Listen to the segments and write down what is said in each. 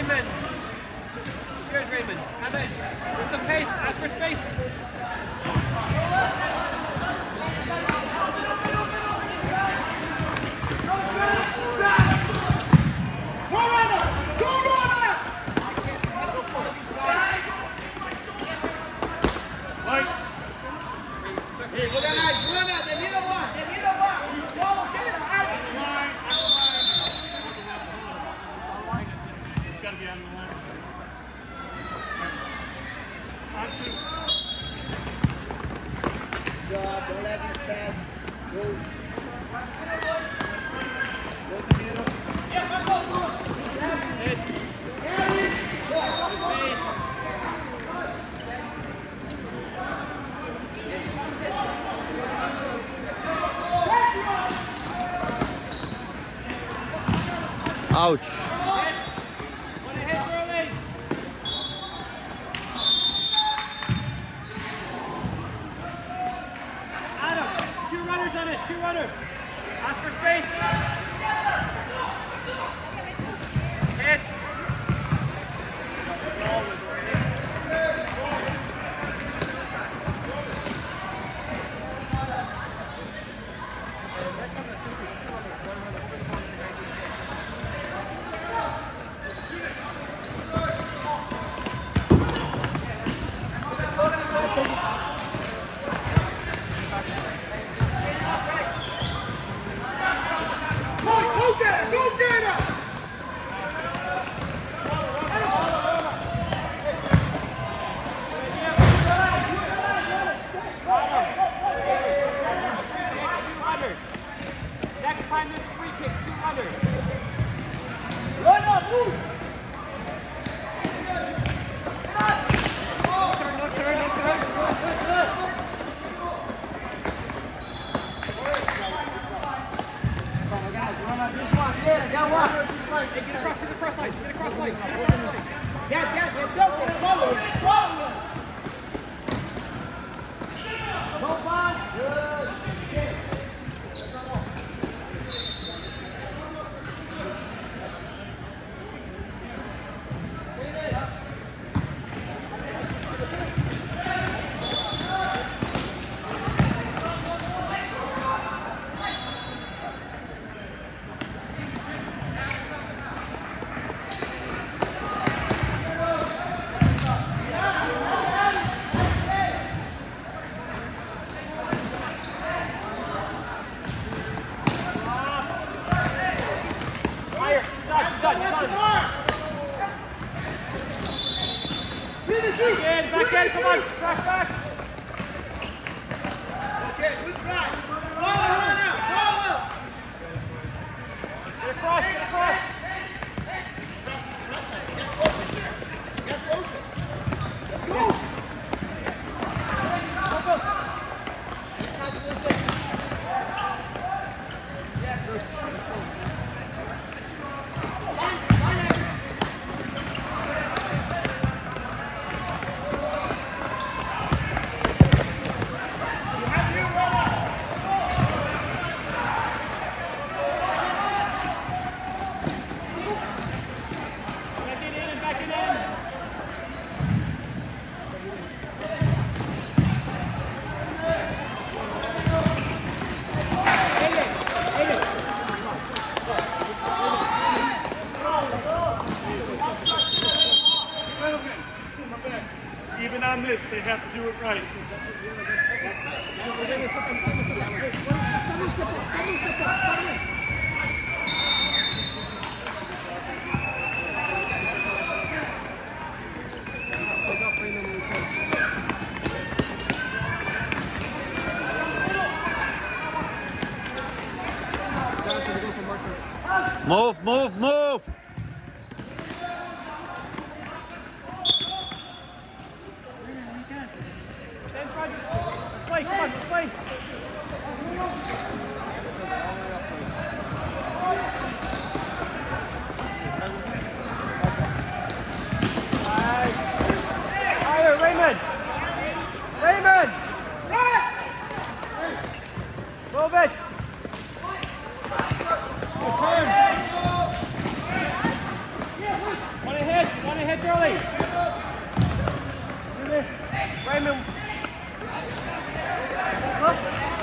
Raymond. Cheers, Raymond. Come in. There's some pace. Ask for space. Don't let these pass. Goes. Goes the middle. Ouch. Two runners. Ask for space. Hit. Next time there's a free kick, 2 runners. Run up, move! Turn. Come on, guys, run up this one. Yeah, got one. Get across lights. Yeah, let's go. Follow. Go, Bob. Good. Yes. Back in, come on, back. Okay, good try. Follow now. Get across. Press it. Get closer. Let's go. Even on this, they have to do it right. Move. Play. Higher, Raymond. Press. Move it. Turn. Want to hit early. Raymond. Look.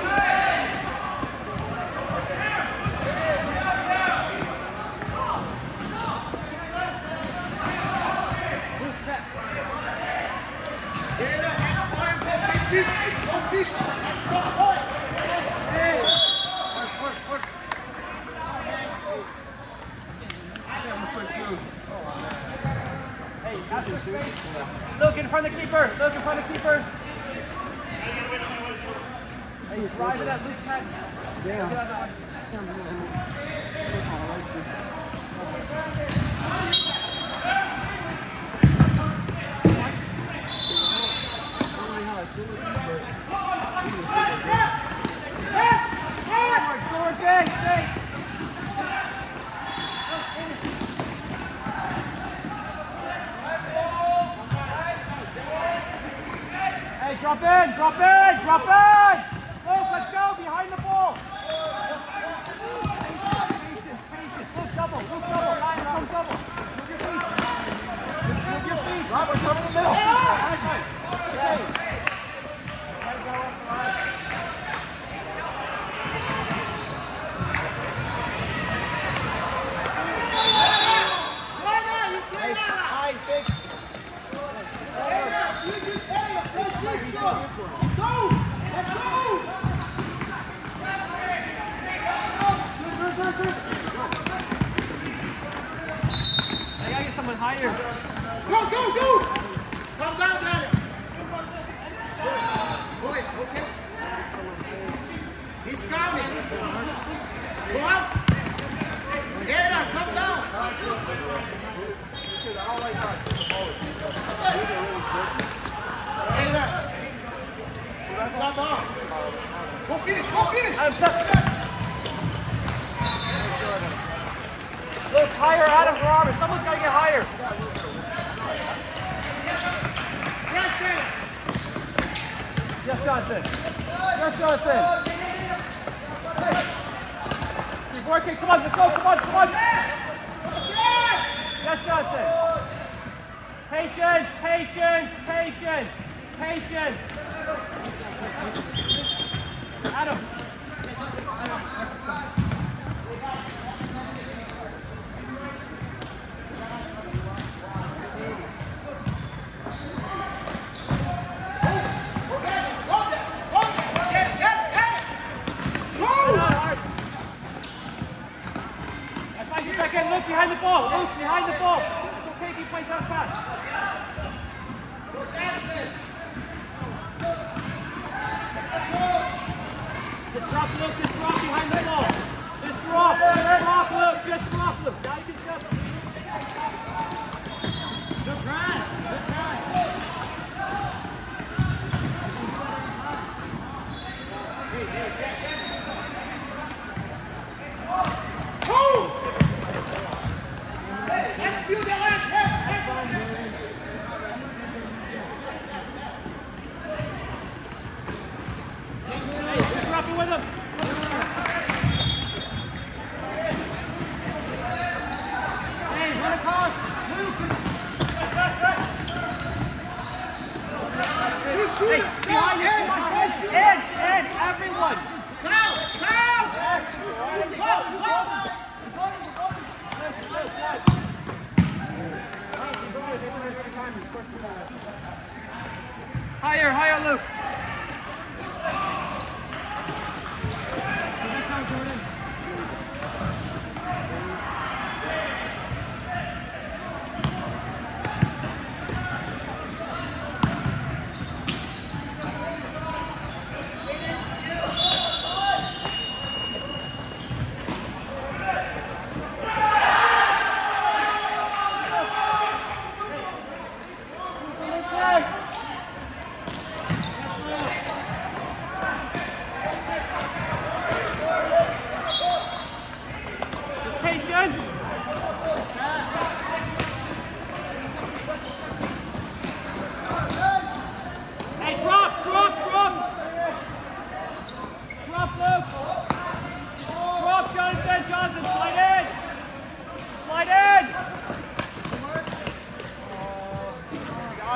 Look in front of the keeper. Look in front of the keeper. Hey, he's driving at Luke's head. Yeah. Hey, drop in, drop in, drop in! Luke, let's go, behind the ball! Patience, patience, Luke double, line, come double. Move your feet. Move your feet. Robert, come in the middle. Okay. I gotta get someone higher. Go, go, go! Come down, Daniel. Go ahead, go take. He's coming. Go out. Get up, come down. Hey there. Stop off. Go finish, go finish. Look, higher, Adam, Robert. Someone's got to get higher. Press down. Yes, Johnson. Yes, Johnson. Keep working. Come on, let's go. Come on, come on. Yes, Johnson. Patience, patience, patience, patience. Adam. Look behind the ball. Luke, behind the ball. It's okay if he plays out fast. Just drop, Luke. Just drop behind the ball. Just drop. Just drop, Luke. Just drop, Luke. Now you can step. Good pass. Good pass. With him. Hey, run across. Two shooters. Behind you. In, everyone. Go. Higher, Luke.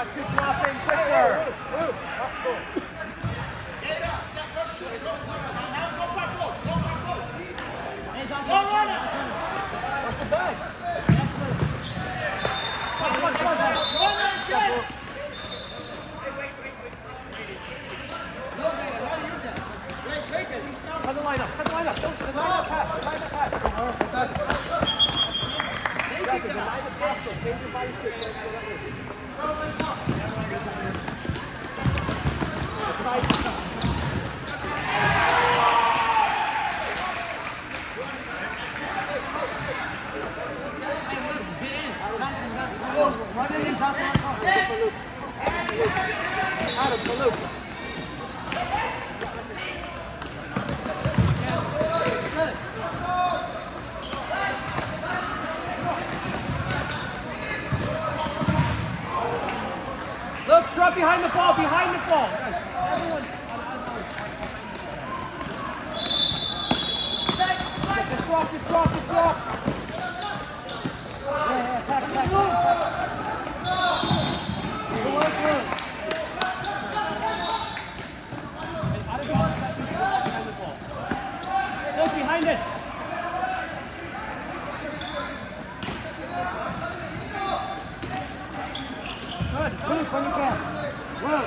Got to drop in quicker. Let's go. Get it up. Step first. Go. Now go fight close. Go fight close. Go run it. What's the bag? Come on. Cut the line up. Don't line up pass. Change your body shape. Adam, for Luke. Look, drop behind the ball, Everyone. Just drop. Yeah, attack. Good work. Behind the ball. Look, behind it. Good, finish when you can. Well.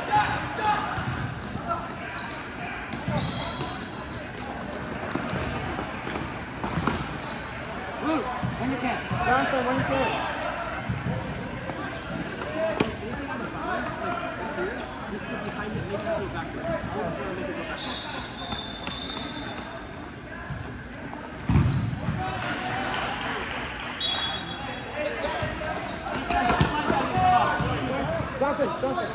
Luke, when you can. Jonathan, when you can. This is behind it, make it go backwards. Always want to make it go backwards. Jonathan.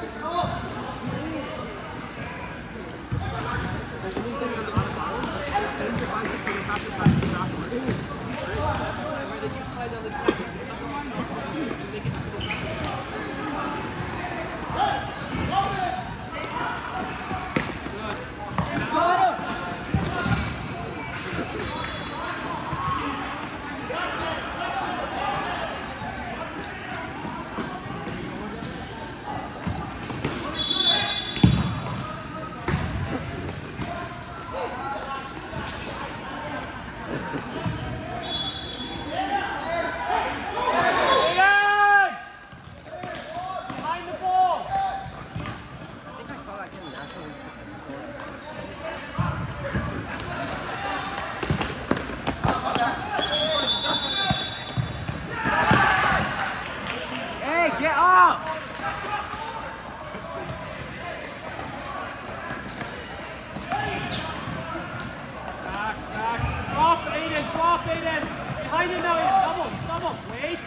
Drop Aiden. Behind you now, Aiden. Double. Wait.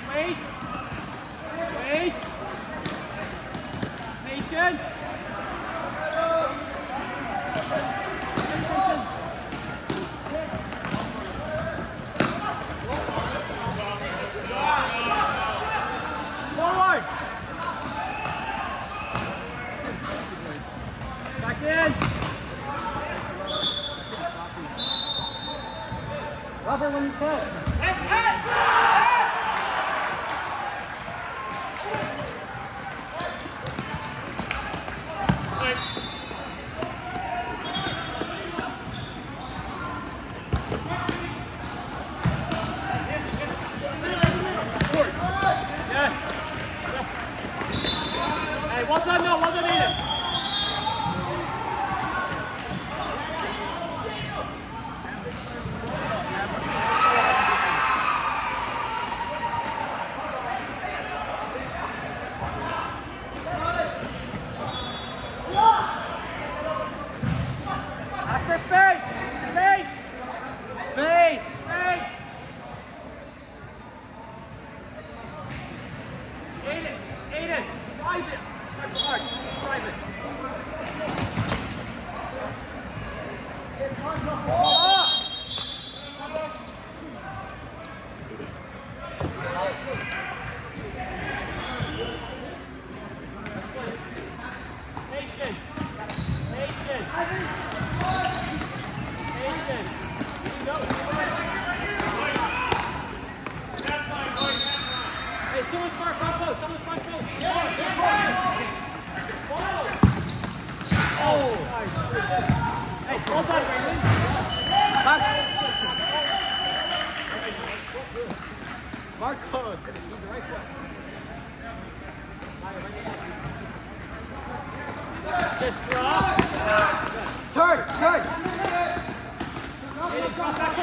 Patience. Forward. Back in. Rubber when you can. Yes. Yes. Hey, well done, Aiden. Space! Aiden! Drive it! Stretch hard. Drive it. Patience! Hey, someone's front post. Well done, Raymond. Marcos. He's the right foot. Just drop. Turn. Drop back.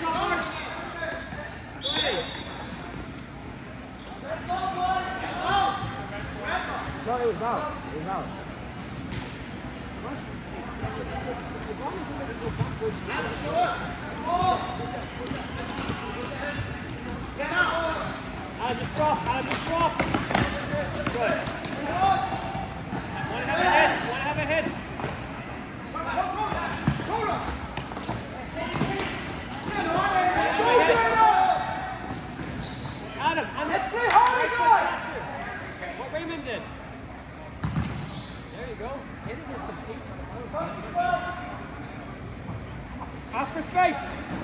No, it was out. Get out. Just drop. Good. Want to have a hit. Adam, and let's play hard, what Raymond did. There you go. Hit it with some pace. Ask for space.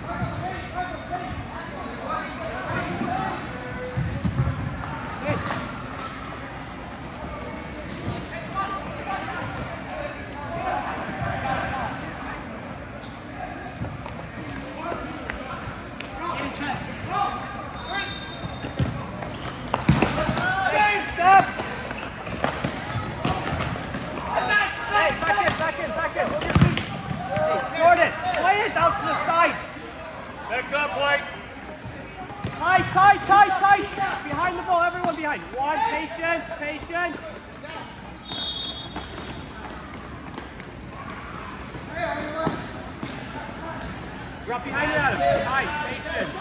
Tight. Behind the ball, everyone behind. One, patience. Drop behind it, Adam. Tight, patience.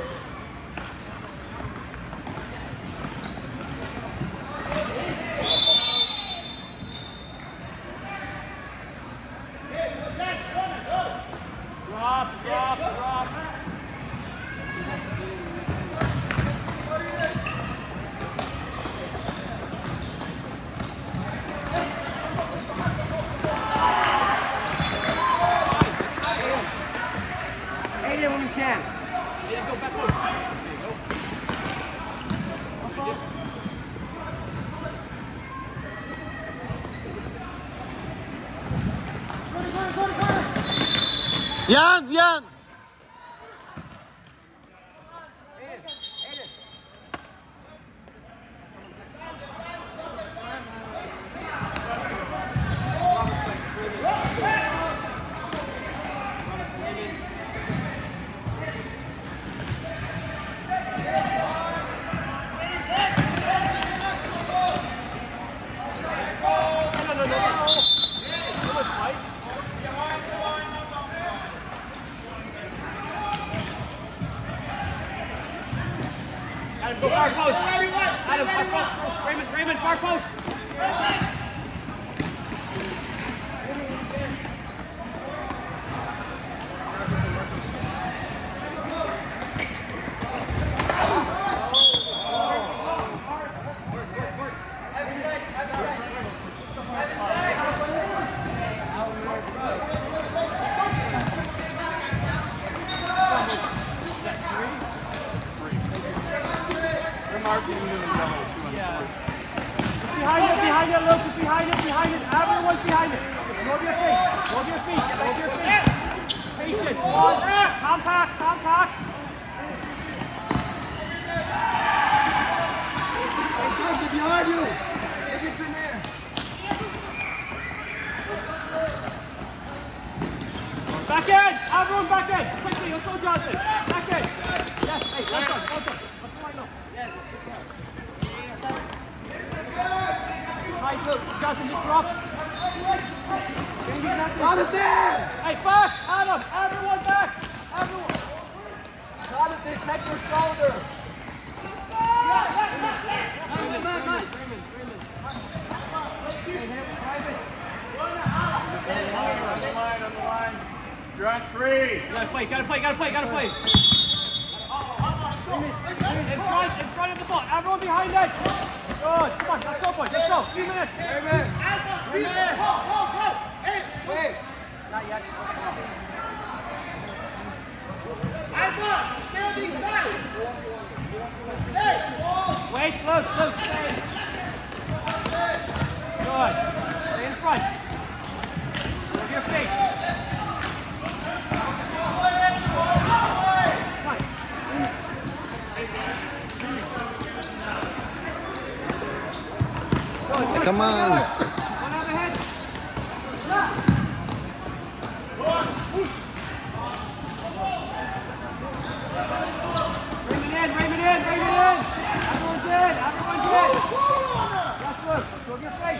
Drop. When you can. Yeah, go back. There you go. Jan! Adam, go far post. Adam, far post. Raymond, far post. Behind it, Luke. Behind it. Everyone's behind it. Move your feet. Patient. One. Compact. Hey, Tom, get behind you. Look at your man. Back in. Everyone back in. Quickly, let's go, Johnson. Back in. Yes, hey, well done. Let's go line up. Yes. Right, look, Johnson, just drop. Got it there! Hey, back! Adam! Everyone back! Everyone! Jonathan, check your shoulder! Raymond. On the line. You're on 3. Gotta play. In front of the ball. Everyone behind it. Good. Come on, let's go, boys. Let's go. 2 minutes. Amen. 3 minutes. Go. Hey, Wait. Not yet. Alpha, stay on these sides. Stay. Wait, Luke, stay. Good. Stay in front. Move your feet. Come on. One overhead. Bring it in. Everyone's in. Yes, look. Go your feet.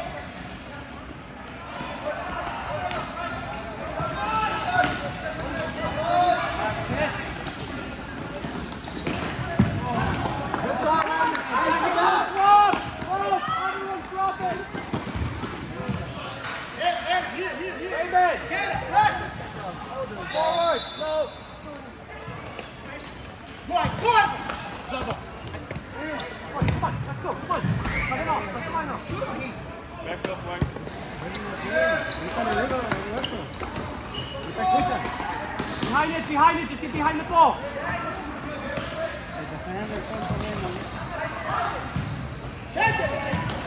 Good shot, Ryan. Everyone's dropping. Here. Amen. Get it, press. Forward. Slow. Boy. Zaba. Come on. Let's go. Come on. Cut it off. Let's find out. Shoot him. Back up, Mike. Behind it. Just get behind the ball. Take it.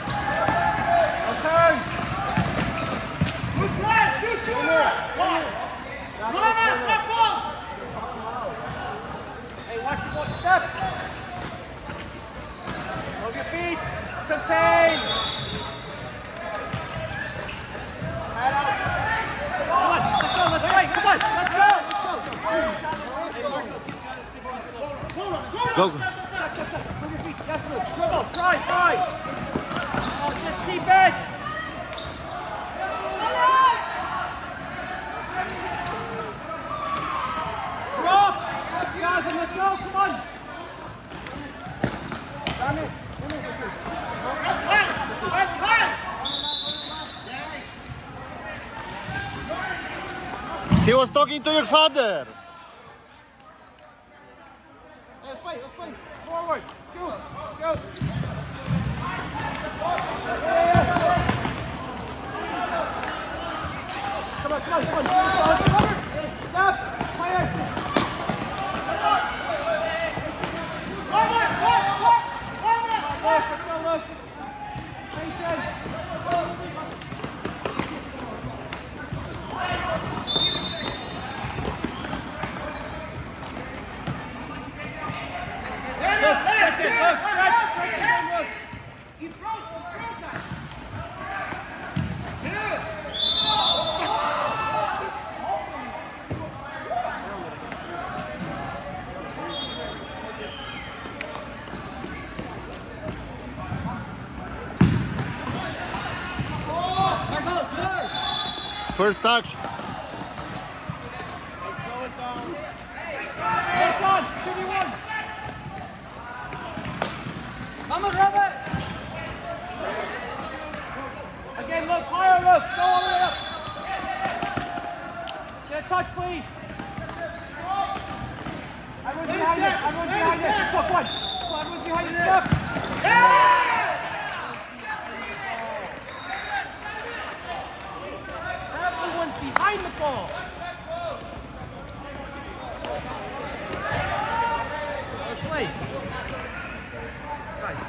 Turn. Good play. Two shooter. One. Run out. Front post. Hey, watch your one step. Hold your feet. Contain. Head out. Come on. Let's go. Let's play. Come on. Let's go. Go. Move your feet. Yes, move. Dribble. Try. Oh, just keep it. Drop. Guys, let's go. Come on. Press high. Yikes. He was talking to your father. Let's play. Forward. Let's go. Come on. Stop. Fire. Let's go, look. Patience. In front. First touch. Well done. 2v1. Vamos, Robert. Again, look. Higher, look. Go all the way up. Get a touch, please. Everyone's behind it. Look, one. Everyone's behind the step. Everyone's behind the ball. Let's play. Guys.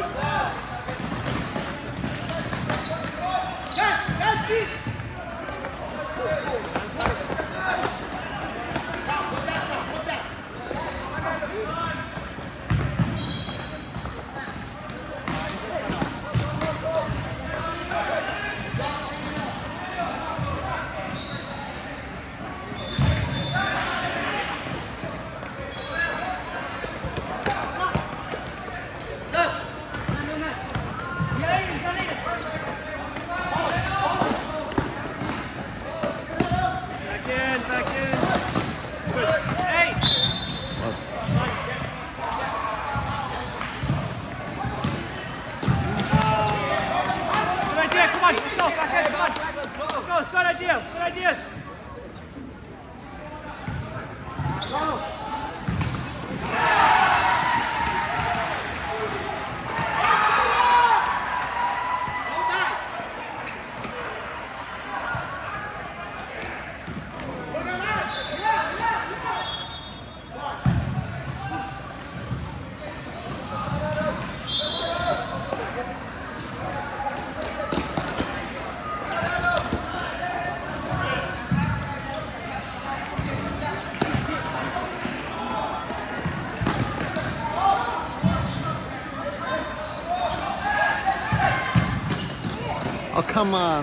Oh, come on.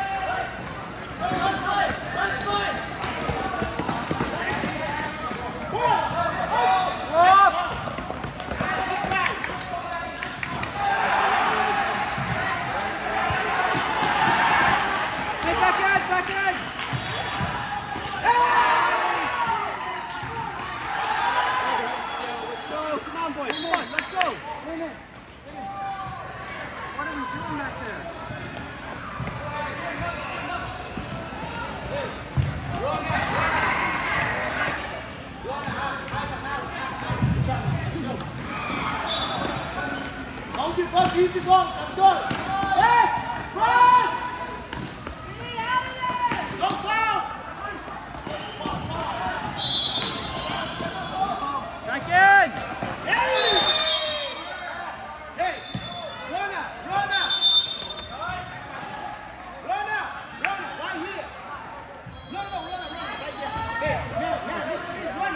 Don't give up, easy goals, let's go! Press! Press! Don't foul! Back in! Hey! Hey! Run out! Run out! Run out! Run out! Right here! No, run out! Right there! Hey, man, run!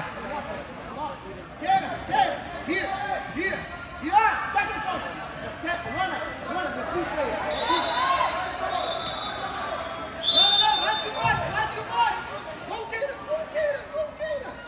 Get him! Here! Here! Yeah! Second post! Run out! The free player! No, not too much! Not too much! Go get him! Go get him! Go get him!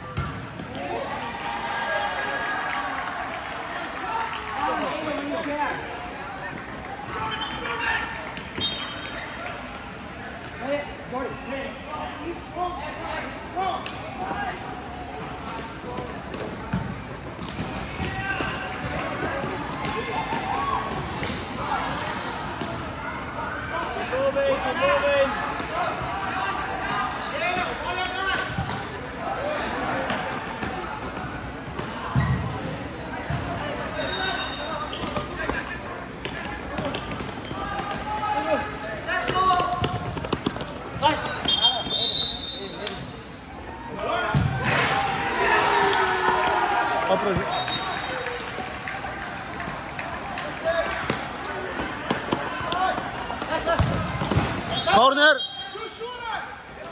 Corner. Two shooters!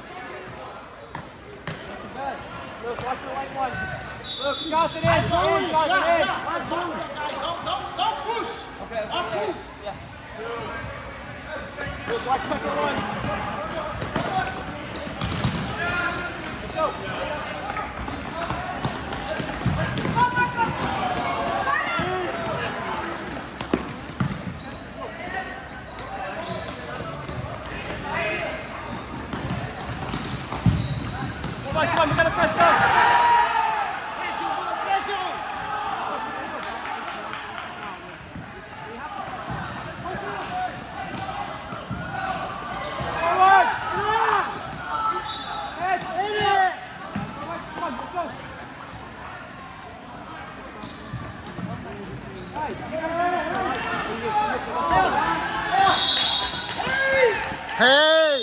Look, watch the white one. Look, Jonathan in. Jonathan in. Don't push! Okay. Don't pull! Yeah. Look, watch second one. Let's go. Come on, we gotta press up. Forward! Head, in it! Come on, let's go. Hey!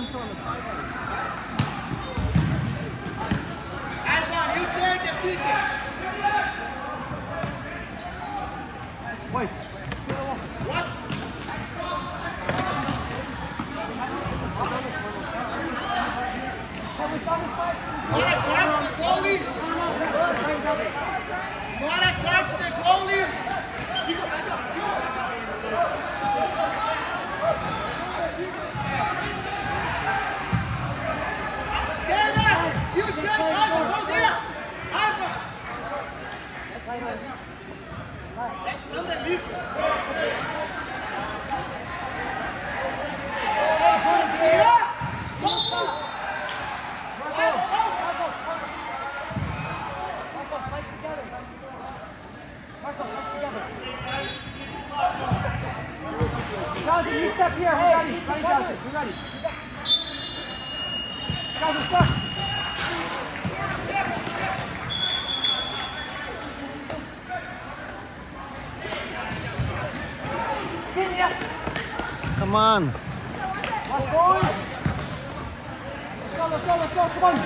Lisa on the sideline. Ivan, you take the picket. Twice. What? Bora corte the goalie. Bora corte the goalie. Kena, you take Ivan, go there. Ivan. That's unbelievable. Yeah. Jonathan, you step here. We're ready. Ready, Jonathan. We're ready. Jonathan, step. Come on. Let's go. Let's go. Come on.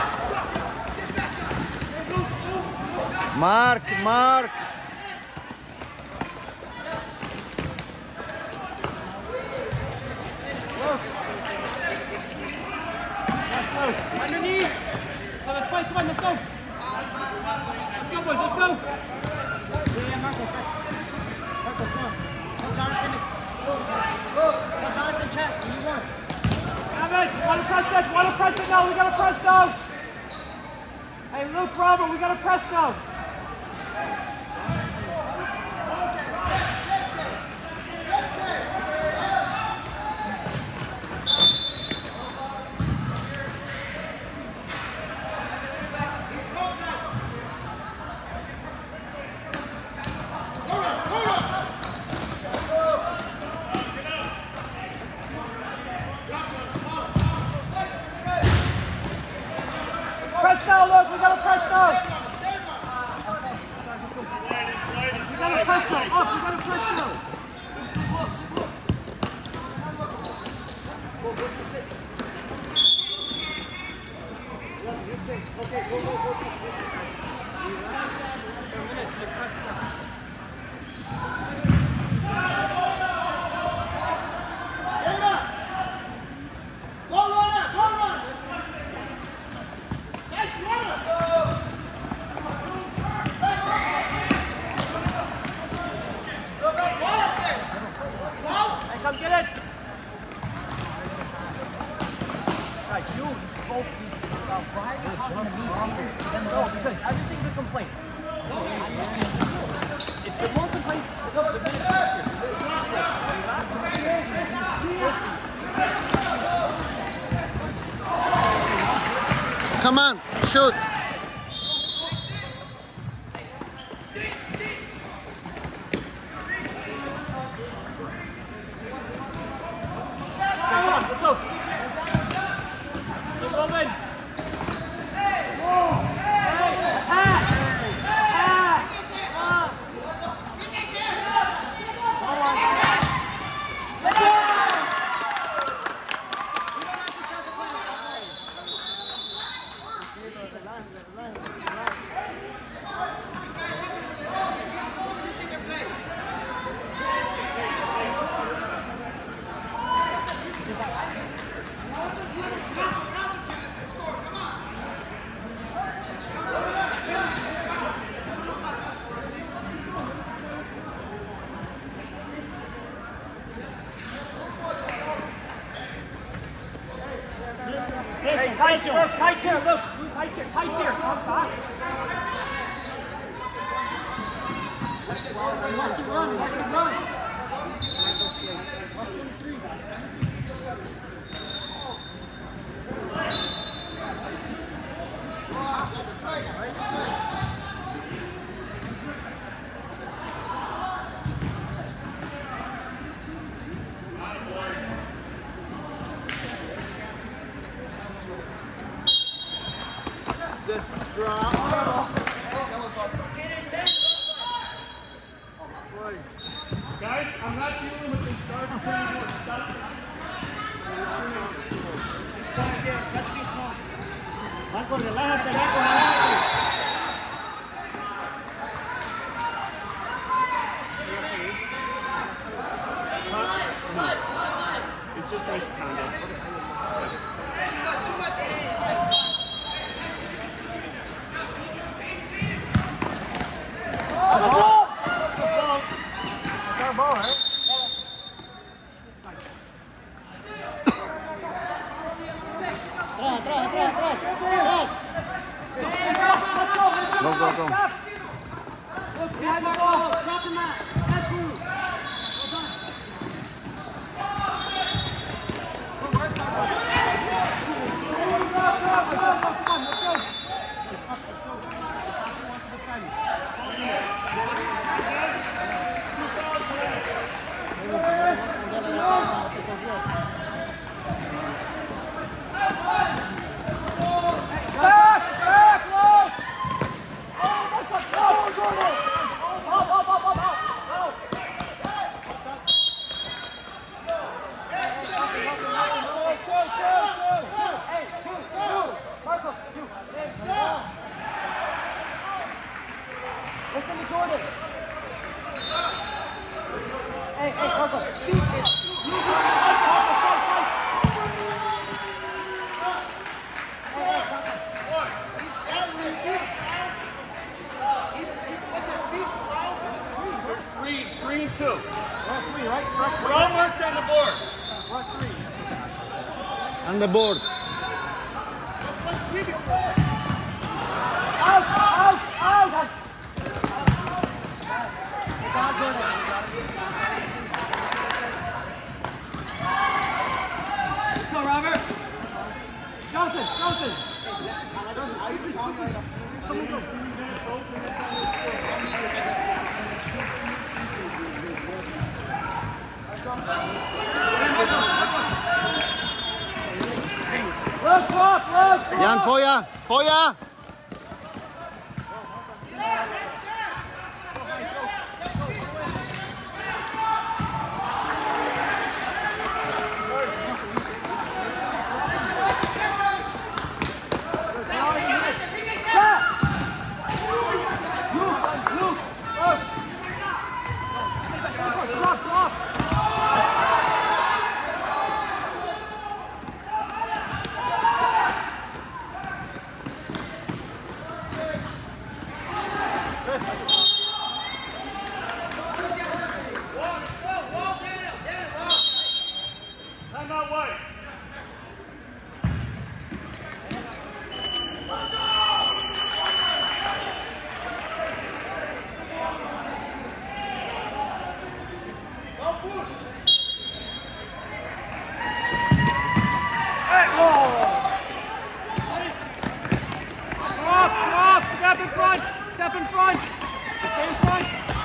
Mark. Underneath. Let's fight. Come on, let's go. Let's go, boys. Let's go. Yeah, Marcos, come on. Jonathan. Jonathan, check. You want. Evan, want to press it now. We got to press now. Hey, Luke, Robert, we got to press now. Press now, Luke. We got to press now. We got to press now. Up. We got to press now. Okay, go. Go runner! Nice runner! Hey, come get it. Right, you both why are you talking to me about this? No, because everything's a complaint. If there more complaints, no, they're going to Come on. Shoot. Come on, let's go. Keep moving. Hey, attack! Attack! Let's go! Hey, tight here, look. Tight here. Come back. Watch the run. Watch 23. This drop. Guys, I'm not dealing with this dark pretty more stuff. relájate, relájate. It's just nice contact. Too much hands. That's our ball, right? Go, go, go. Look, behind the ball. Drop the mat. That's through. Listen to Jordan. Hey, Marco, shoot it. You do it. There's three and two. We're three, right? We're all marked on the board. We're three. On the board. Out! Let's go, Robert. Johnson. Look. Yan, Foya. Time out wide. Drop. Step in front. Stay in front.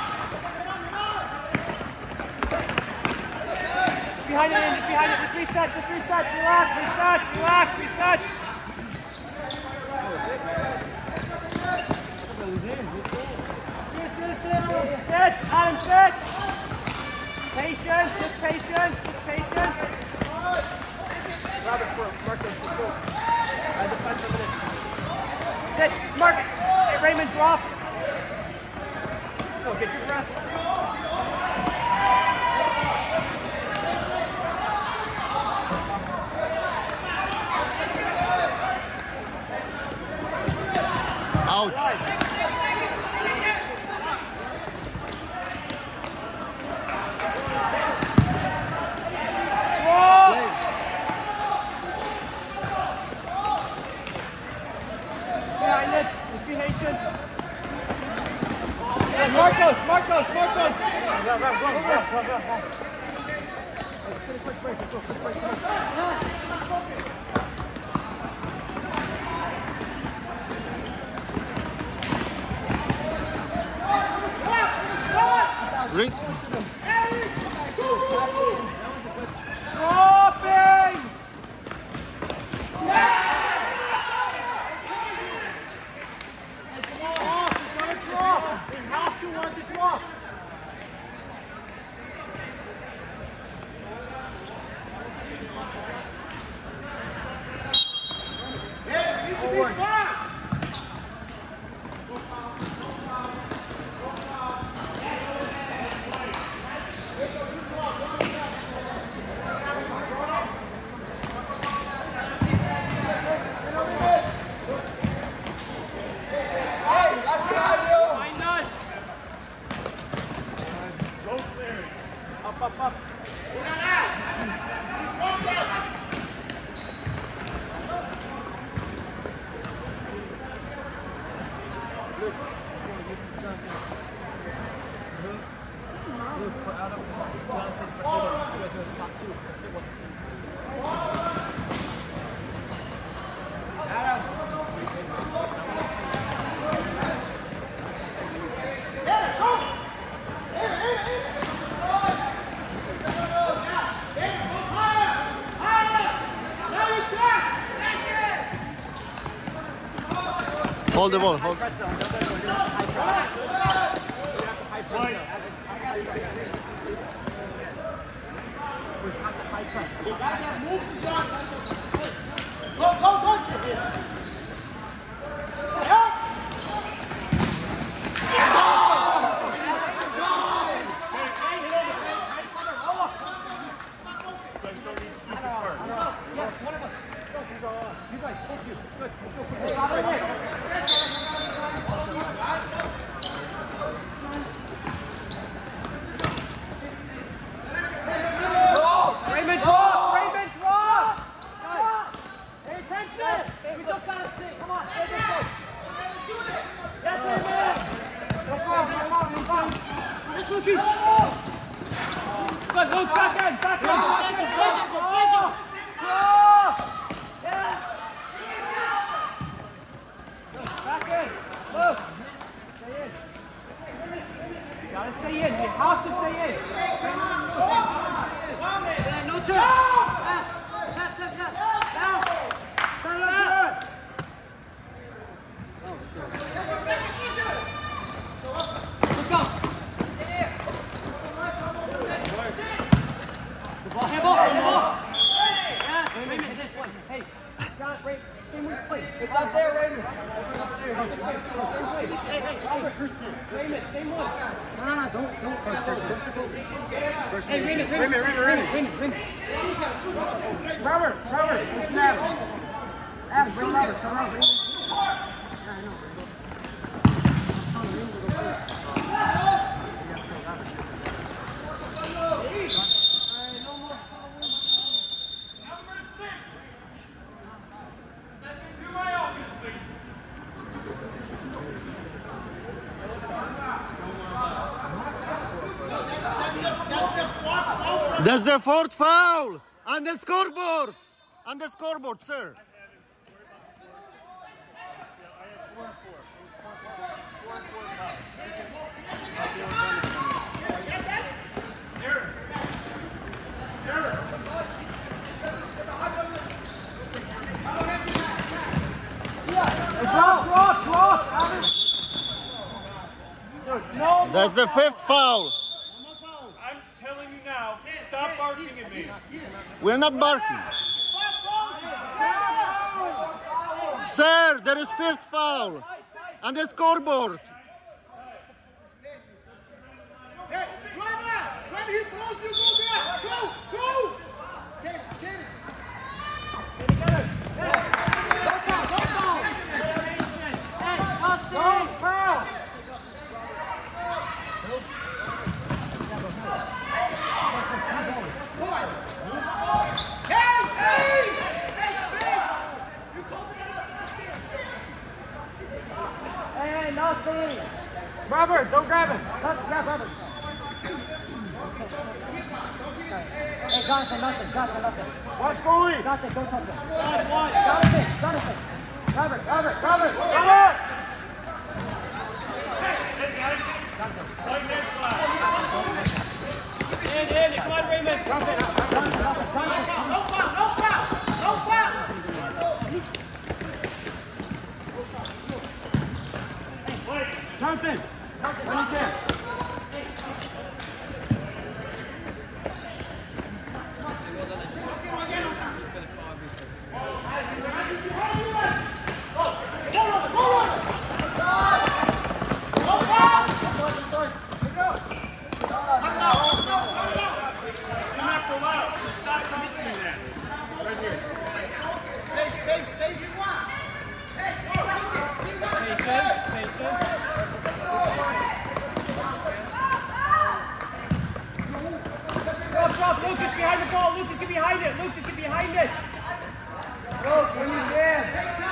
Behind it. Just reset. Relax. Sit. Adam, sit. Patience. Robert, for Marcus. Defend for a minute. Sit. Marcus. Hey, Raymond, drop. Go, get your breath. Ouch. Behind it. Just be patient. Marcos. Go. Let's get a quick break. Let's go. Ring. Dropping! forward. Up. Hold the ball. Hold. You guys, thank you. Good. Raymond, drop! Pay attention! We just gotta see. Come on, let's go. Yes, Raymond! Come on. Let's look it. Good, Luke, back in. Pressure. Yes! Back in. Move. Stay in. You gotta stay in. You have to stay in. No turn. Yes. Down. Turn it up. Let's go. The ball. Hey, ball. Yes. Raymond, this one. Hey. Got it, Ray. Same way, play. It's up there, Raymond. Hey, Raymond, same one. No, don't. First. Hey, Raymond. Robert, listen to Adam. Adam, bring Robert, turn around, bring him. Yeah, I know. Just tell Raymond to go first. That's the fourth foul on the scoreboard. Sir. Drop. That's the fifth foul. I'm telling you now, stop barking at me. We're not barking. Sir, there is fifth foul on the scoreboard. Hey, when he blows you, go there. Go. Get it. Don't foul. Hey, nothing. Robert, don't grab him. Grab Robert. Hey, Jonathan, nothing. Watch goalie. Jonathan, don't touch him. Jonathan. Robert. Like this last. Andy, come on, Raymond. Jonathan. No foul. Jonathan, when you can. Luke, just get behind it. Go, when you can.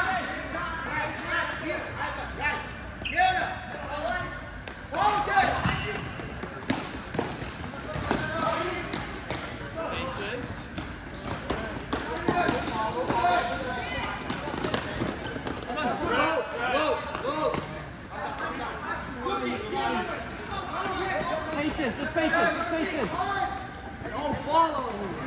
Patience, just patience, just patience. Don't follow.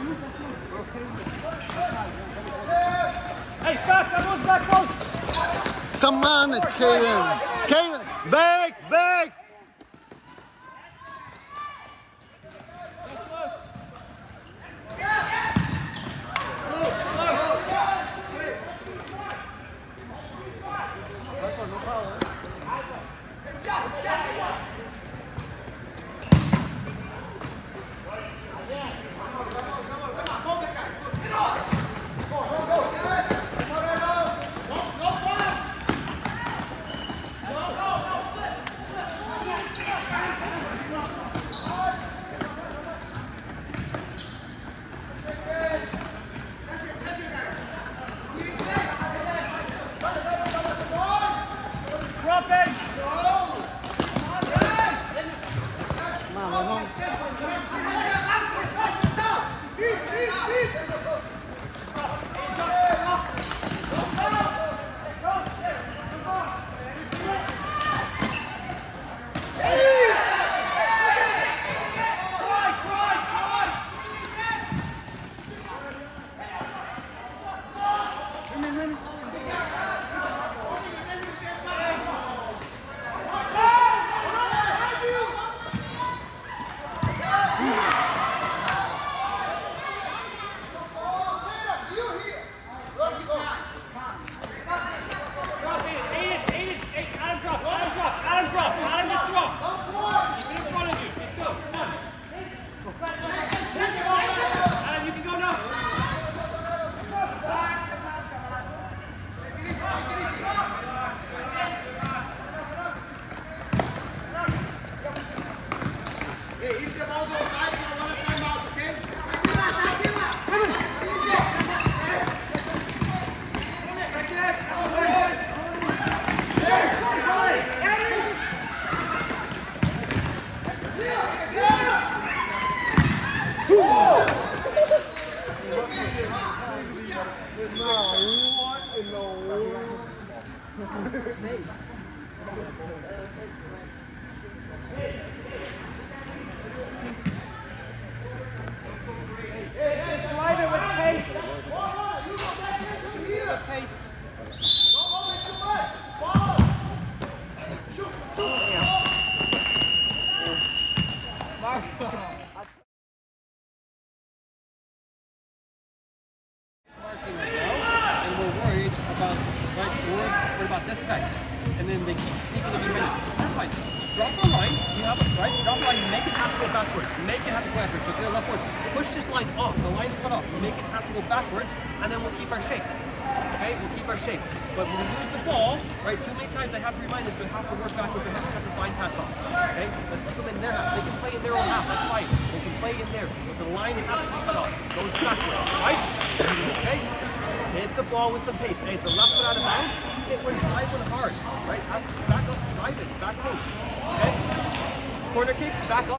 Hey, back, everyone's back close. Come on, Caden. Caden, back, back. Slider with pace. With pace. And we're worried about worried about this guy. And then they keep sneaking to be ready. That's fine. Drop the line, you have it, right? Drop the line, make it have to go backwards. Make it have to go backwards. So if you're left forward, push this line off. The line's cut off. Make it have to go backwards, and then we'll keep our shape. Okay? We'll keep our shape. But when we lose the ball, right, too many times I have to remind us to have to work backwards and have to cut this line pass off. Okay? Let's keep them in their half. They can play in their own half, that's fine. They can play in there. But the line has to be cut off. Goes backwards, right? Okay? Hit the ball with some pace. Hey, it's a left foot out of bounds. It went drive one hard, right? Back up, drive it, back post. Okay? Corner kick, back up.